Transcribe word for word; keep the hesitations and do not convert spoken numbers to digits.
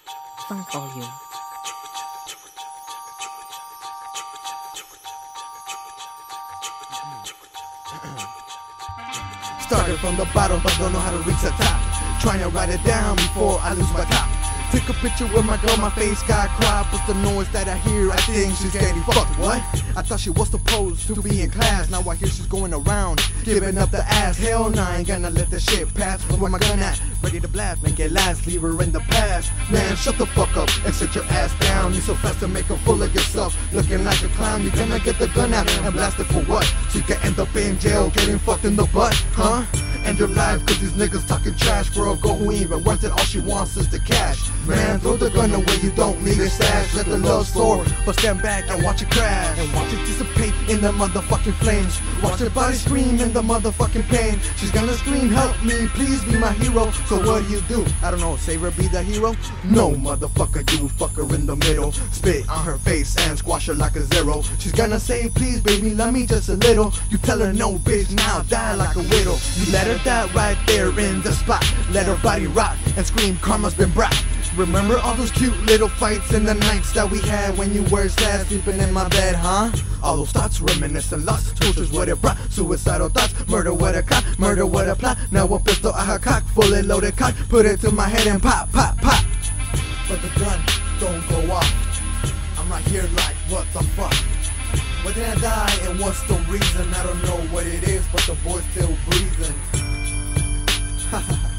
Funk volume. Started from the bottom, but don't know how to reach the top. Trying to write it down before I lose my top. Took a picture with my girl, my face got cropped. But the noise that I hear, I think she's getting fucked. What? I thought she was supposed to be in class. Now I hear she's going around, giving up the ass. Hell nah, I ain't gonna let the shit pass. Where my gun at? Ready to blast, make it last, leave her in the past. Man, shut the fuck up and sit your ass down. You so fast to make a fool of yourself, looking like a clown. You gonna get the gun out and blast it for what? So you can end up in jail, getting fucked in the butt, huh? End your life cause these niggas talking trash. For a girl who ain't even worth it, all she wants is the cash. Man, throw the gun away, you don't need a stash. Let the love soar, but stand back and watch it crash. And watch it dissipate in the motherfucking flames. Watch her body scream in the motherfucking pain. She's gonna scream, help me, please be my hero. So what do you do? I don't know, save her, be the hero? No, motherfucker, you fuck her in the middle. Spit on her face and squash her like a zero. She's gonna say, please baby, love me just a little. You tell her no, bitch, now die like a widow. You let her die right there in the spot. Let her body rock and scream, karma's been brought. Remember all those cute little fights in the nights that we had when you were sad sleeping in my bed, huh? All those thoughts, reminiscent lust, tortures what it brought, suicidal thoughts, murder with a cock, murder with a plot. Now a pistol at her cock, fully loaded cock, put it to my head and pop, pop, pop. But the gun don't go off. I'm right here like, what the fuck? Why did I die and what's the reason? I don't know what it is, but the boy's still breathing. Ha ha ha.